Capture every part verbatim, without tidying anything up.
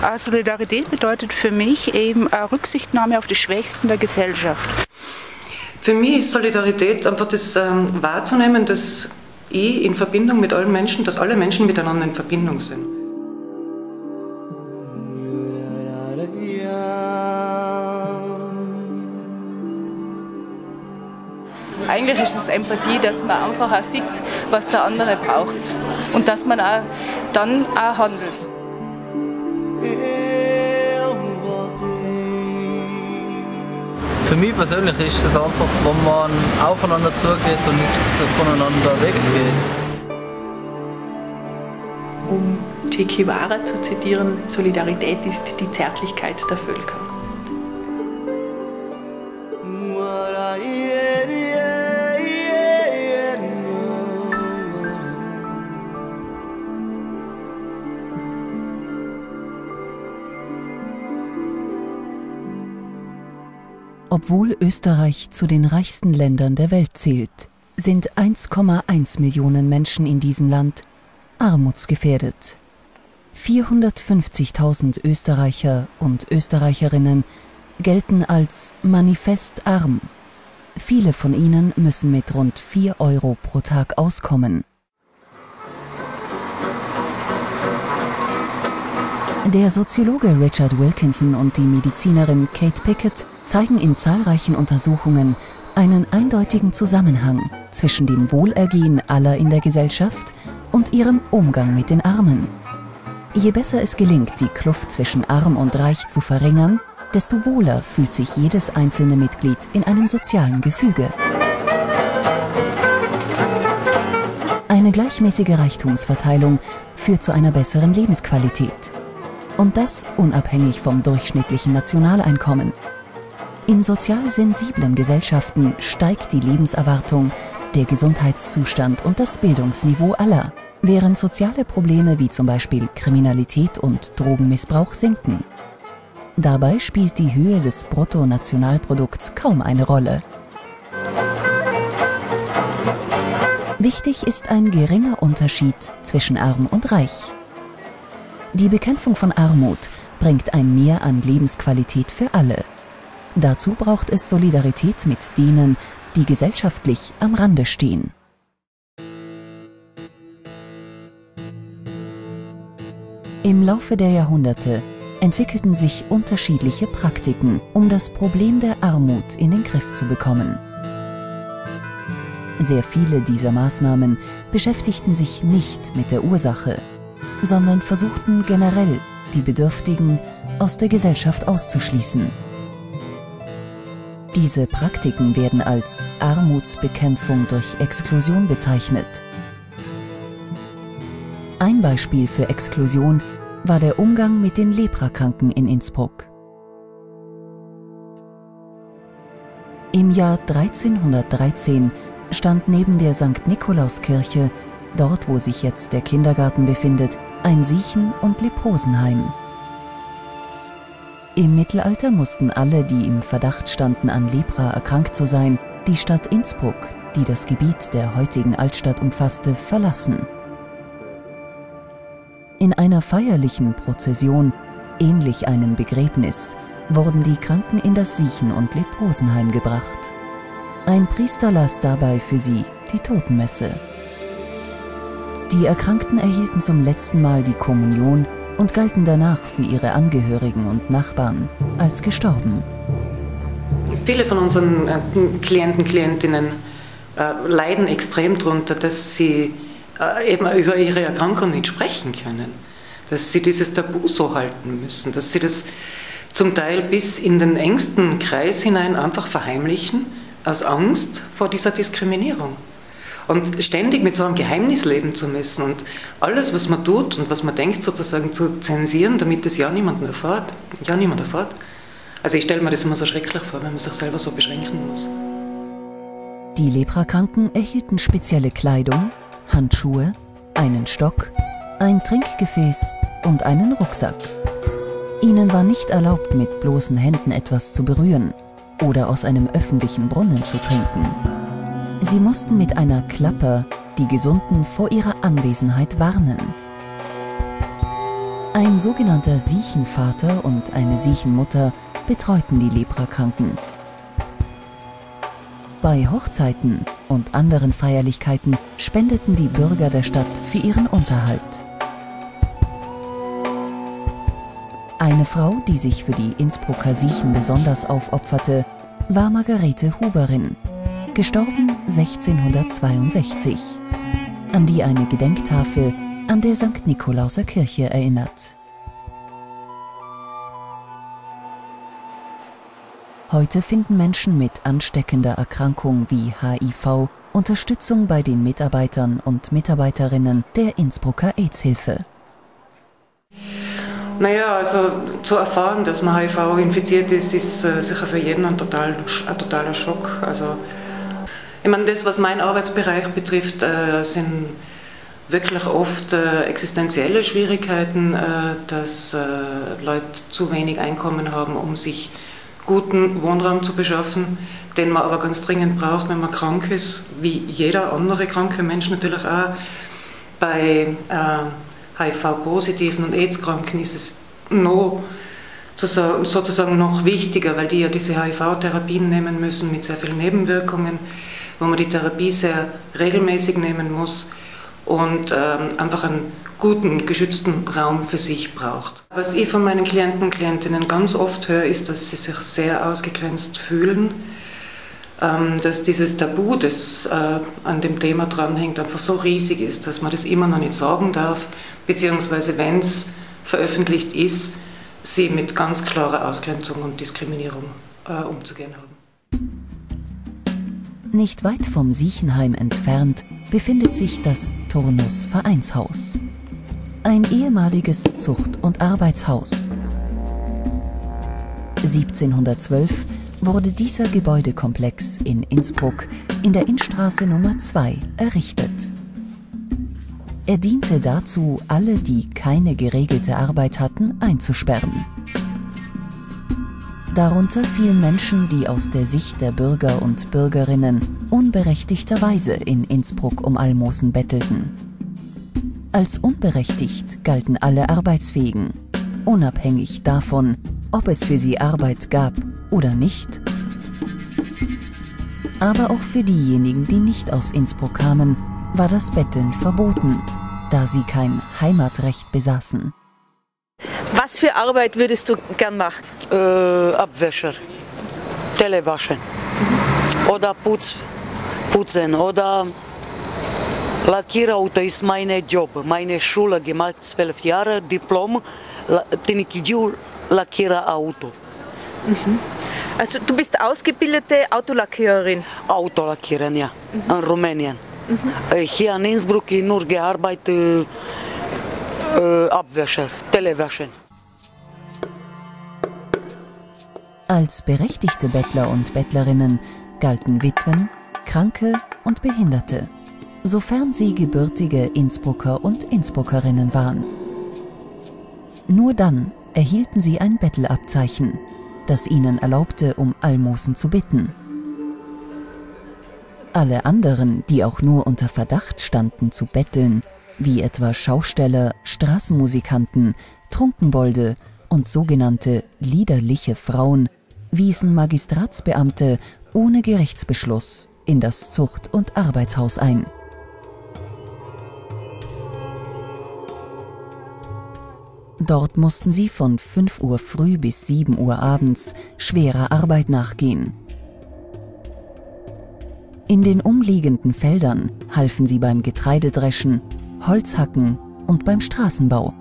Äh, Solidarität bedeutet für mich eben äh, Rücksichtnahme auf die Schwächsten der Gesellschaft. Für mich ist Solidarität einfach das ähm, wahrzunehmen, dass ich in Verbindung mit allen Menschen, dass alle Menschen miteinander in Verbindung sind. Eigentlich ist es Empathie, dass man einfach auch sieht, was der andere braucht und dass man auch dann auch handelt. Für mich persönlich ist es einfach, wenn man aufeinander zugeht und nicht voneinander weggeht. Um Che Guevara zu zitieren, Solidarität ist die Zärtlichkeit der Völker. Obwohl Österreich zu den reichsten Ländern der Welt zählt, sind eins Komma eins Millionen Menschen in diesem Land armutsgefährdet. vierhundertfünfzigtausend Österreicher und Österreicherinnen gelten als manifest arm. Viele von ihnen müssen mit rund vier Euro pro Tag auskommen. Der Soziologe Richard Wilkinson und die Medizinerin Kate Pickett zeigen in zahlreichen Untersuchungen einen eindeutigen Zusammenhang zwischen dem Wohlergehen aller in der Gesellschaft und ihrem Umgang mit den Armen. Je besser es gelingt, die Kluft zwischen Arm und Reich zu verringern, desto wohler fühlt sich jedes einzelne Mitglied in einem sozialen Gefüge. Eine gleichmäßige Reichtumsverteilung führt zu einer besseren Lebensqualität. Und das unabhängig vom durchschnittlichen Nationaleinkommen. In sozial sensiblen Gesellschaften steigt die Lebenserwartung, der Gesundheitszustand und das Bildungsniveau aller, während soziale Probleme wie zum Beispiel Kriminalität und Drogenmissbrauch sinken. Dabei spielt die Höhe des Bruttonationalprodukts kaum eine Rolle. Wichtig ist ein geringer Unterschied zwischen arm und reich. Die Bekämpfung von Armut bringt ein Mehr an Lebensqualität für alle. Dazu braucht es Solidarität mit denen, die gesellschaftlich am Rande stehen. Im Laufe der Jahrhunderte entwickelten sich unterschiedliche Praktiken, um das Problem der Armut in den Griff zu bekommen. Sehr viele dieser Maßnahmen beschäftigten sich nicht mit der Ursache, sondern versuchten generell, die Bedürftigen aus der Gesellschaft auszuschließen. Diese Praktiken werden als Armutsbekämpfung durch Exklusion bezeichnet. Ein Beispiel für Exklusion war der Umgang mit den Leprakranken in Innsbruck. Im Jahr dreizehnhundertdreizehn stand neben der Sankt Nikolauskirche, dort wo sich jetzt der Kindergarten befindet, ein Siechen- und Leprosenheim. Im Mittelalter mussten alle, die im Verdacht standen, an Lepra erkrankt zu sein, die Stadt Innsbruck, die das Gebiet der heutigen Altstadt umfasste, verlassen. In einer feierlichen Prozession, ähnlich einem Begräbnis, wurden die Kranken in das Siechen- und Leprosenheim gebracht. Ein Priester las dabei für sie die Totenmesse. Die Erkrankten erhielten zum letzten Mal die Kommunion und galten danach für ihre Angehörigen und Nachbarn als gestorben. Viele von unseren Klienten, Klientinnen äh, leiden extrem darunter, dass sie äh, eben über ihre Erkrankung nicht sprechen können. Dass sie dieses Tabu so halten müssen, dass sie das zum Teil bis in den engsten Kreis hinein einfach verheimlichen, aus Angst vor dieser Diskriminierung. Und ständig mit so einem Geheimnis leben zu müssen und alles, was man tut und was man denkt, sozusagen zu zensieren, damit es ja niemanden erfährt. Ja niemand erfährt. Also ich stelle mir das immer so schrecklich vor, wenn man sich selber so beschränken muss. Die Leprakranken erhielten spezielle Kleidung, Handschuhe, einen Stock, ein Trinkgefäß und einen Rucksack. Ihnen war nicht erlaubt, mit bloßen Händen etwas zu berühren oder aus einem öffentlichen Brunnen zu trinken. Sie mussten mit einer Klappe die Gesunden vor ihrer Anwesenheit warnen. Ein sogenannter Siechenvater und eine Siechenmutter betreuten die Leprakranken. Bei Hochzeiten und anderen Feierlichkeiten spendeten die Bürger der Stadt für ihren Unterhalt. Eine Frau, die sich für die Innsbrucker Siechen besonders aufopferte, war Margarete Huberin, gestorben sechzehnhundertzweiundsechzig, an die eine Gedenktafel an der Sankt Nikolauser Kirche erinnert. Heute finden Menschen mit ansteckender Erkrankung wie H I V Unterstützung bei den Mitarbeitern und Mitarbeiterinnen der Innsbrucker AIDS-Hilfe. Naja, also zu erfahren, dass man H I V infiziert ist, ist äh, sicher für jeden ein, total, ein totaler Schock. Also, ich meine, das, was meinen Arbeitsbereich betrifft, äh, sind wirklich oft äh, existenzielle Schwierigkeiten, äh, dass äh, Leute zu wenig Einkommen haben, um sich guten Wohnraum zu beschaffen, den man aber ganz dringend braucht, wenn man krank ist, wie jeder andere kranke Mensch natürlich auch. Bei äh, H I V-Positiven und AIDS-Kranken ist es noch, sozusagen noch wichtiger, weil die ja diese H I V-Therapien nehmen müssen mit sehr vielen Nebenwirkungen, wo man die Therapie sehr regelmäßig nehmen muss und ähm, einfach einen guten, geschützten Raum für sich braucht. Was ich von meinen Klienten und Klientinnen ganz oft höre, ist, dass sie sich sehr ausgegrenzt fühlen, ähm, dass dieses Tabu, das äh, an dem Thema dranhängt, einfach so riesig ist, dass man das immer noch nicht sagen darf, beziehungsweise wenn es veröffentlicht ist, sie mit ganz klarer Ausgrenzung und Diskriminierung äh, umzugehen haben. Nicht weit vom Siechenheim entfernt befindet sich das Turnus Vereinshaus, ein ehemaliges Zucht- und Arbeitshaus. siebzehnhundertzwölf wurde dieser Gebäudekomplex in Innsbruck in der Innstraße Nummer zwei errichtet. Er diente dazu, alle, die keine geregelte Arbeit hatten, einzusperren. Darunter fielen Menschen, die aus der Sicht der Bürger und Bürgerinnen unberechtigterweise in Innsbruck um Almosen bettelten. Als unberechtigt galten alle Arbeitsfähigen, unabhängig davon, ob es für sie Arbeit gab oder nicht. Aber auch für diejenigen, die nicht aus Innsbruck kamen, war das Betteln verboten, da sie kein Heimatrecht besaßen. Was für Arbeit würdest du gern machen? Äh, Abwäscher, Telewaschen oder Putz, Putzen oder Lackierauto ist mein Job. Meine Schule gemacht, zwölf Jahre, Diplom, Tinikidiu Lackiererauto. Mhm. Also du bist ausgebildete Autolackiererin? Autolackiererin, ja, mhm. In Rumänien. Mhm. Hier in Innsbruck nur gearbeitet, äh, Abwäscher, Telewaschen. Als berechtigte Bettler und Bettlerinnen galten Witwen, Kranke und Behinderte, sofern sie gebürtige Innsbrucker und Innsbruckerinnen waren. Nur dann erhielten sie ein Bettelabzeichen, das ihnen erlaubte, um Almosen zu bitten. Alle anderen, die auch nur unter Verdacht standen zu betteln, wie etwa Schausteller, Straßenmusikanten, Trunkenbolde und sogenannte liederliche Frauen, wiesen Magistratsbeamte ohne Gerichtsbeschluss in das Zucht- und Arbeitshaus ein. Dort mussten sie von fünf Uhr früh bis sieben Uhr abends schwerer Arbeit nachgehen. In den umliegenden Feldern halfen sie beim Getreidedreschen, Holzhacken und beim Straßenbau.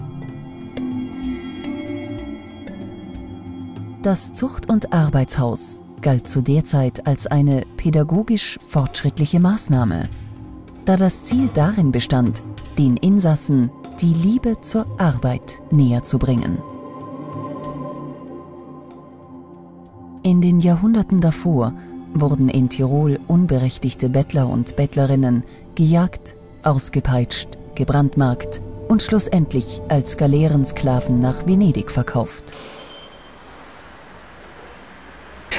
Das Zucht- und Arbeitshaus galt zu der Zeit als eine pädagogisch fortschrittliche Maßnahme, da das Ziel darin bestand, den Insassen die Liebe zur Arbeit näher zu bringen. In den Jahrhunderten davor wurden in Tirol unberechtigte Bettler und Bettlerinnen gejagt, ausgepeitscht, gebrandmarkt und schlussendlich als Galeerensklaven nach Venedig verkauft.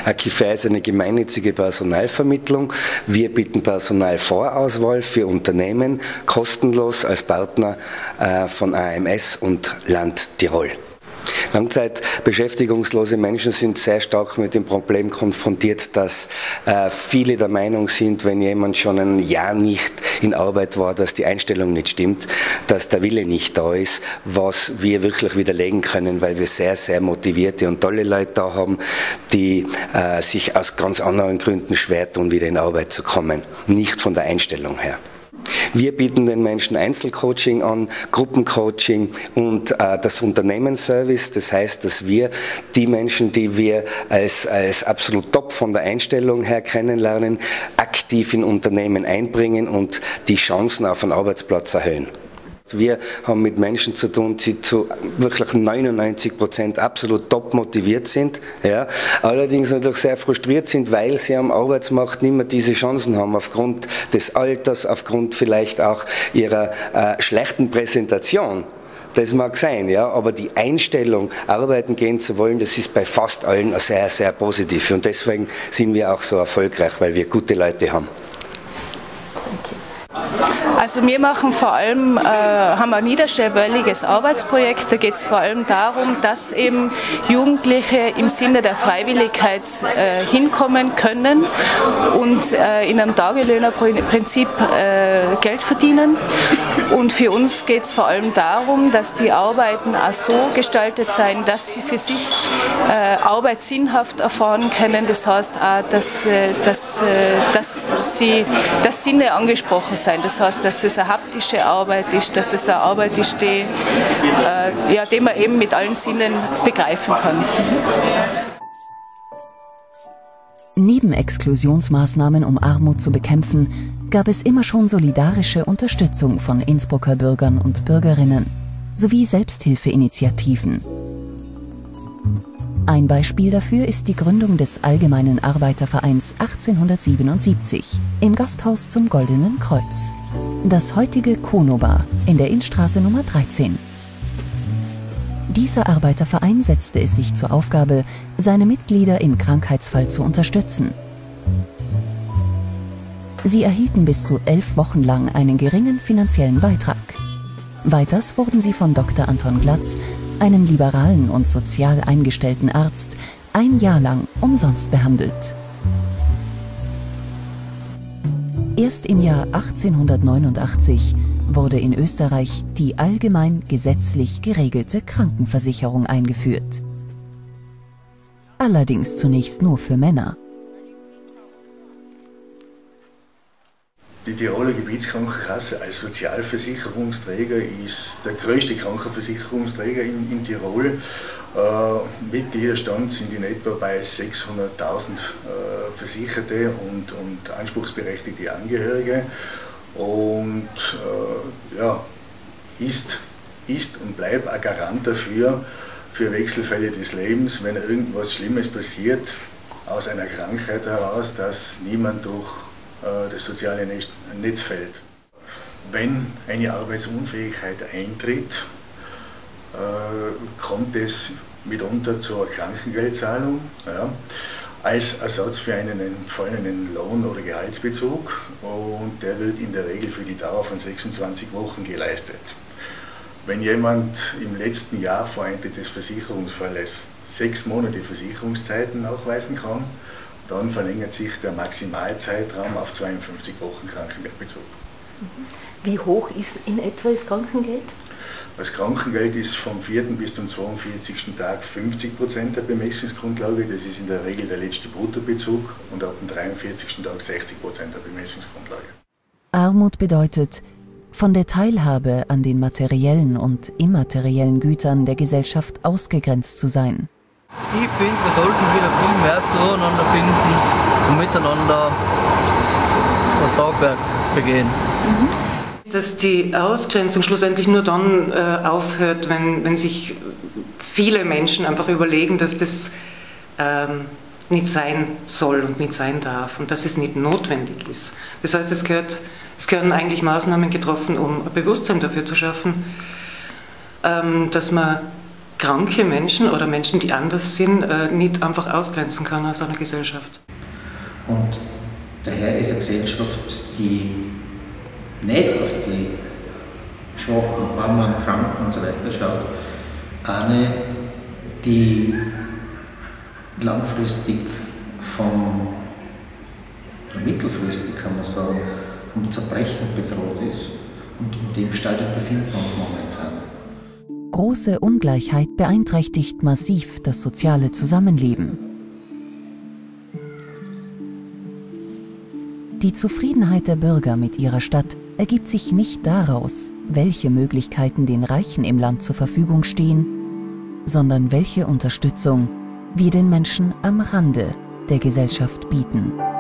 A K I F E ist eine gemeinnützige Personalvermittlung. Wir bieten Personalvorauswahl für Unternehmen kostenlos als Partner äh, von A M S und Land Tirol. Langzeitbeschäftigungslose Menschen sind sehr stark mit dem Problem konfrontiert, dass äh, viele der Meinung sind, wenn jemand schon ein Jahr nicht in Arbeit war, dass die Einstellung nicht stimmt, dass der Wille nicht da ist, was wir wirklich widerlegen können, weil wir sehr, sehr motivierte und tolle Leute da haben, die äh, sich aus ganz anderen Gründen schwer tun, wieder in Arbeit zu kommen, nicht von der Einstellung her. Wir bieten den Menschen Einzelcoaching an, Gruppencoaching und äh, das Unternehmensservice. Das heißt, dass wir die Menschen, die wir als, als absolut top von der Einstellung her kennenlernen, aktiv in Unternehmen einbringen und die Chancen auf einen Arbeitsplatz erhöhen. Wir haben mit Menschen zu tun, die zu wirklich neunundneunzig Prozent absolut top motiviert sind, ja, allerdings natürlich sehr frustriert sind, weil sie am Arbeitsmarkt nicht mehr diese Chancen haben, aufgrund des Alters, aufgrund vielleicht auch ihrer äh, schlechten Präsentation. Das mag sein, ja, aber die Einstellung, arbeiten gehen zu wollen, das ist bei fast allen sehr, sehr positiv. Und deswegen sind wir auch so erfolgreich, weil wir gute Leute haben. Okay. Also wir machen vor allem, äh, haben ein niederschwelliges Arbeitsprojekt, da geht es vor allem darum, dass eben Jugendliche im Sinne der Freiwilligkeit äh, hinkommen können und äh, in einem Tagelöhnerprinzip äh, Geld verdienen. Und für uns geht es vor allem darum, dass die Arbeiten auch so gestaltet sein, dass sie für sich äh, Arbeit sinnhaft erfahren können. Das heißt auch, dass, äh, dass, äh, dass sie das Sinne angesprochen sein. Das heißt, dass es eine haptische Arbeit ist, dass es eine Arbeit ist, die, äh, ja, die man eben mit allen Sinnen begreifen kann. Neben Exklusionsmaßnahmen, um Armut zu bekämpfen, gab es immer schon solidarische Unterstützung von Innsbrucker Bürgern und Bürgerinnen sowie Selbsthilfeinitiativen. Ein Beispiel dafür ist die Gründung des Allgemeinen Arbeitervereins achtzehnhundertsiebenundsiebzig im Gasthaus zum Goldenen Kreuz, das heutige Konobar in der Innstraße Nummer dreizehn. Dieser Arbeiterverein setzte es sich zur Aufgabe, seine Mitglieder im Krankheitsfall zu unterstützen. Sie erhielten bis zu elf Wochen lang einen geringen finanziellen Beitrag. Weiters wurden sie von Doktor Anton Glatz, einem liberalen und sozial eingestellten Arzt, ein Jahr lang umsonst behandelt. Erst im Jahr achtzehnhundertneunundachtzig wurde in Österreich die allgemein gesetzlich geregelte Krankenversicherung eingeführt. Allerdings zunächst nur für Männer. Die Tiroler Gebietskrankenkasse als Sozialversicherungsträger ist der größte Krankenversicherungsträger in, in Tirol. Äh, Mitgliederstand sind in etwa bei sechshunderttausend äh, Versicherte und, und anspruchsberechtigte Angehörige und äh, ja, ist, ist und bleibt ein Garant dafür, für Wechselfälle des Lebens, wenn irgendwas Schlimmes passiert, aus einer Krankheit heraus, dass niemand durch das soziale Netz fällt. Wenn eine Arbeitsunfähigkeit eintritt, kommt es mitunter zur Krankengeldzahlung, ja, als Ersatz für einen entfallenen Lohn- oder Gehaltsbezug, und der wird in der Regel für die Dauer von sechsundzwanzig Wochen geleistet. Wenn jemand im letzten Jahr vor Eintritt des Versicherungsfalles sechs Monate Versicherungszeiten nachweisen kann, dann verlängert sich der Maximalzeitraum auf zweiundfünfzig Wochen Krankengeldbezug. Wie hoch ist in etwa das Krankengeld? Das Krankengeld ist vom vierten bis zum zweiundvierzigsten Tag fünfzig Prozent der Bemessungsgrundlage, das ist in der Regel der letzte Bruttobezug, und ab dem dreiundvierzigsten Tag sechzig Prozent der Bemessungsgrundlage. Armut bedeutet, von der Teilhabe an den materiellen und immateriellen Gütern der Gesellschaft ausgegrenzt zu sein. Ich finde, wir sollten wieder viel mehr zueinander finden und miteinander das Tagwerk begehen. Dass die Ausgrenzung schlussendlich nur dann äh, aufhört, wenn, wenn sich viele Menschen einfach überlegen, dass das ähm, nicht sein soll und nicht sein darf und dass es nicht notwendig ist. Das heißt, es, gehört, es gehören eigentlich Maßnahmen getroffen, um ein Bewusstsein dafür zu schaffen, ähm, dass man kranke Menschen oder Menschen, die anders sind, nicht einfach ausgrenzen kann aus einer Gesellschaft. Und daher ist eine Gesellschaft, die nicht auf die Schwachen, Armen, Kranken und so weiter schaut, eine, die langfristig vom, oder mittelfristig kann man sagen, vom Zerbrechen bedroht ist. Und in dem Stadium befinden wir uns momentan. Große Ungleichheit beeinträchtigt massiv das soziale Zusammenleben. Die Zufriedenheit der Bürger mit ihrer Stadt ergibt sich nicht daraus, welche Möglichkeiten den Reichen im Land zur Verfügung stehen, sondern welche Unterstützung wir den Menschen am Rande der Gesellschaft bieten.